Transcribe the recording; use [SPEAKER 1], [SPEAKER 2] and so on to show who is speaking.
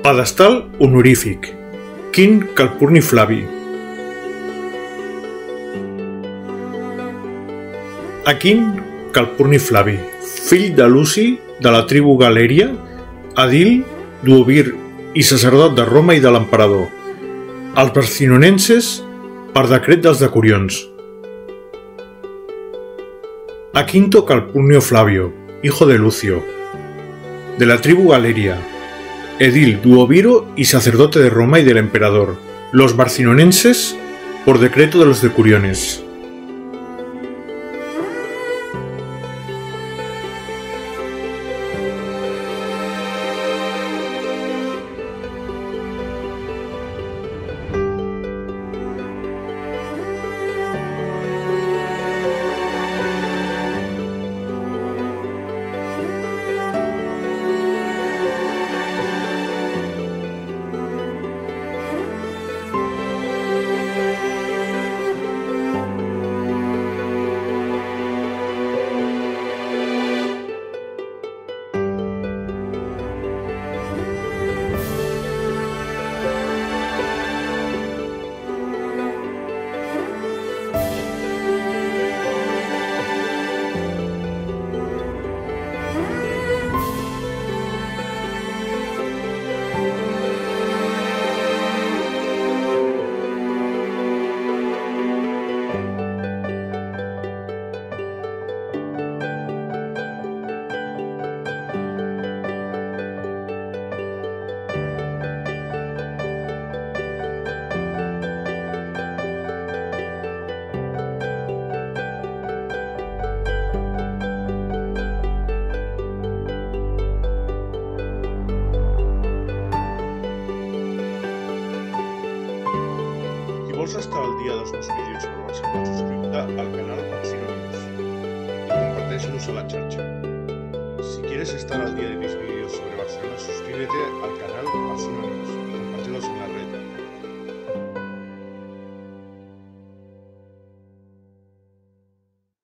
[SPEAKER 1] Pedestal honorífic. Quint Calpurni Flavi. A Quint Calpurni Flavi, fill de Luci de la tribu Galèria, edil, duovir i sacerdot de Roma i de l'emperador, als barcinonenses per decret dels decurions. A Quinto Calpurnio Flavio, hijo de Lucio, de la tribu Galeria, edil, duoviro y sacerdote de Roma y del emperador, los barcinonenses, por decreto de los decuriones. Si vols estar al dia dels meus vídeos sobre Barcelona, subscriu-te al canal Barcelona News y compártelos a la xarxa. Si quieres estar al día de mis vídeos sobre Barcelona, suscríbete al canal Barcelona News.